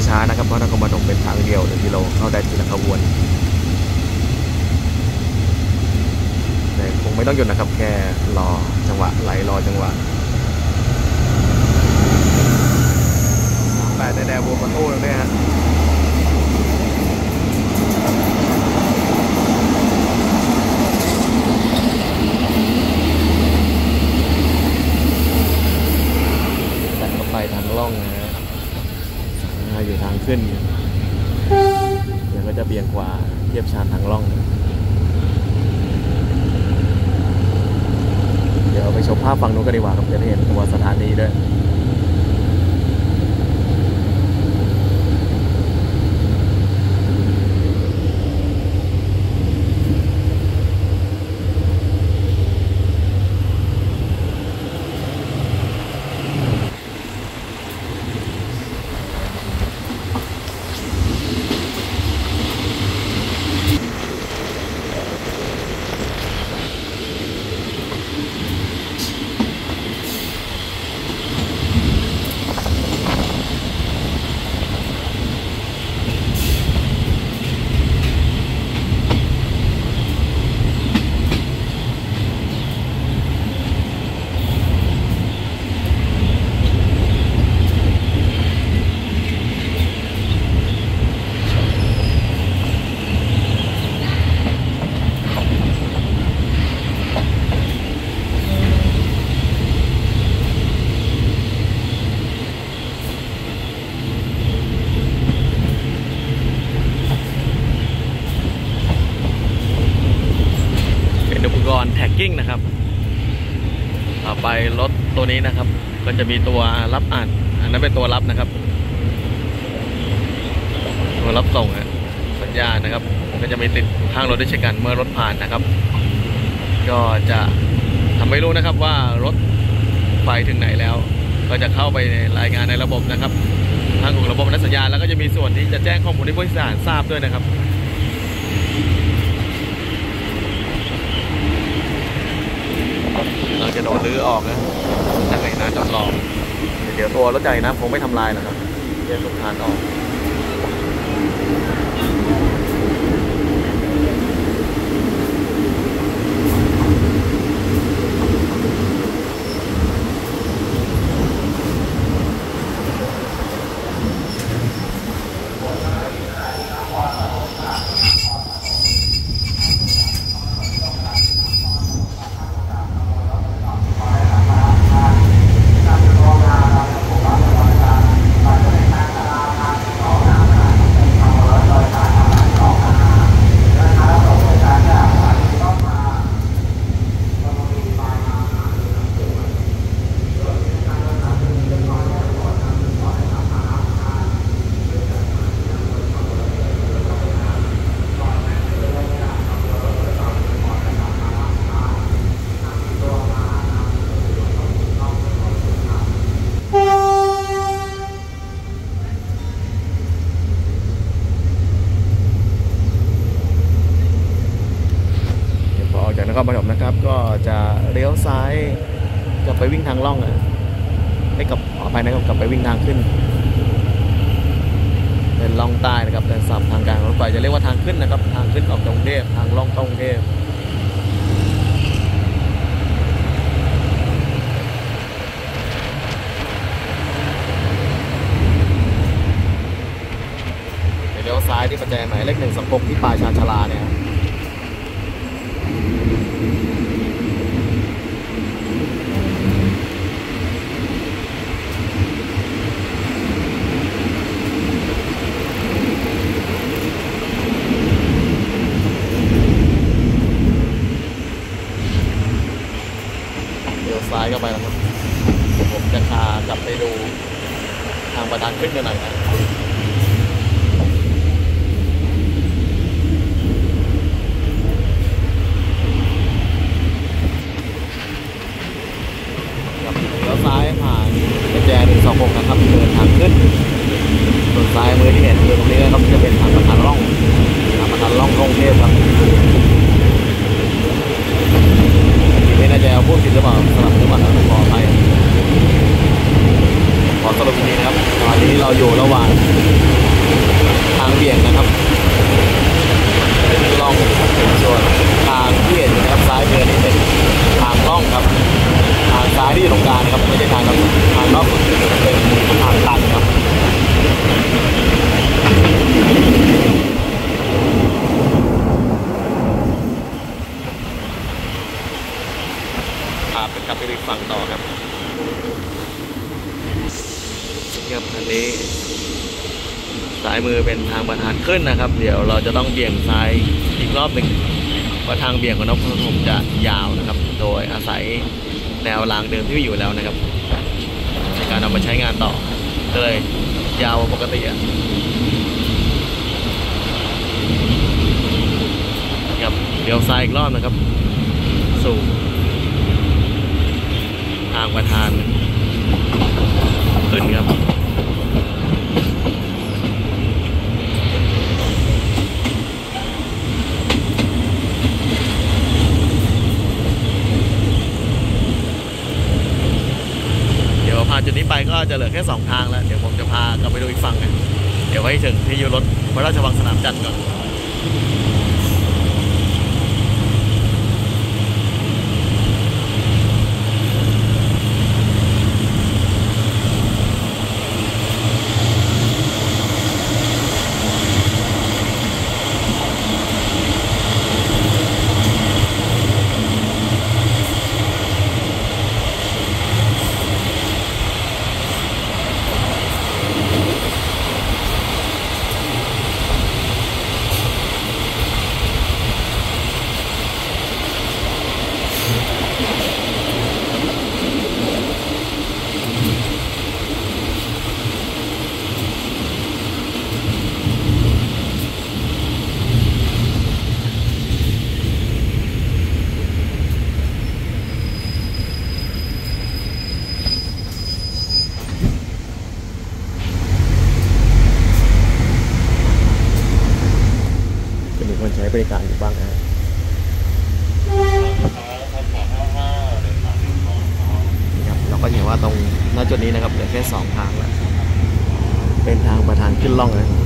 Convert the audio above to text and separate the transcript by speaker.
Speaker 1: ช้าๆนะครับเพราะนครปฐมเป็นทางเดียว1 กิโลเข้าได้ทีละขบวนแต่คงไม่ต้องหยุดนะครับแค่รอจังหวะไหลรอจังหวะแต่แดดบัวประตูตรงนี้ฮะแต่ก็ไปทางล่องนะฮะอยู่ทางขึ้นเดี๋ยวก็จะเบี่ยงขวาเทียบชานทางล่องเดี๋ยวไปชมภาพฝั่งนู้นกันดีกว่าครับจะได้เห็นตัวสถานีด้วยแท็กกิ้งนะครับต่อไปรถตัวนี้นะครับก็จะมีตัวรับอ่านอันนั้นเป็นตัวรับนะครับตัวรับส่งสัญญาณนะครับก็จะมีติดข้างรถด้วยเช่นกันเมื่อรถผ่านนะครับก็จะทำให้รู้นะครับว่ารถไฟถึงไหนแล้วก็จะเข้าไปรายงานในระบบนะครับทางของระบบนักสัญญาณแล้วก็จะมีส่วนที่จะแจ้งข้อมูลให้ผู้โดยสารทราบด้วยนะครับเราจะโดนรื้อออกนะจากไหนนะจอดรอเดี๋ยวตัวรถใหญ่นะคงไม่ทำลายหรอกครับแยกทุกทางออกนครปฐมนะครับก็จะเลี้ยวซ้ายจะไปวิ่งทางล่องให้กับออกไปนะครับกลับไปวิ่งทางขึ้นเป็นล่องใต้นะครับแต่สับทางการรถไฟจะเรียกว่าทางขึ้นนะครับทางขึ้นออกกรุงเทพทางล่องกรุงเทพเลี้ยวซ้ายที่ประแจหมายเลข126ที่ปลายชานชลาเนี่ยซ้ายเข้าไปแล้วครับผมจะพากลับไปดูทางประธานขึ้นกันหน่อยนะแล้วซ้ายผ่านประแจ126นะครับเดินทางขึ้นส่วนซ้ายมือที่เห็นคือตรงนี้นะครับจะเป็นทางประธานล่องกรุงเทพครับไม่น่าจะเอาพูดผิดหรือเปล่าสลับหรือเปล่าขออภัยขอสรุปทีนี้นะครับตอนนี้เราอยู่ระหว่างลับไปอีกฝั่งต่อครับครับอันนี้ซ้ายมือเป็นทางประธานขึ้นนะครับเดี๋ยวเราจะต้องเบี่ยงซ้ายอีกรอบหนึ่งเพราะทางเบี่ยงของนครปฐมจะยาวนะครับโดยอาศัยแนวรางเดิมที่มีอยู่แล้วนะครับในการนำมาใช้งานต่อเลยยาวกว่าปกติครับเดี๋ยวซ้ายอีกรอบนะครับสู่ทางประธานขึ้นครับผ่านจุดนี้ไปก็จะเหลือแค่2ทางแล้วเดี๋ยวผมจะพากลับไปดูอีกฝั่งกันเดี๋ยวไว้ถึงที่อยู่รถพระราชวังสนามจันทร์ก่อนคนใช้บริการอยู่บ้างนะครับเราก็เห็นว่าตรงหน้าจุดนี้นะครับเหลือแค่2ทางแล้วเป็นทางประธานขึ้นล่องนะ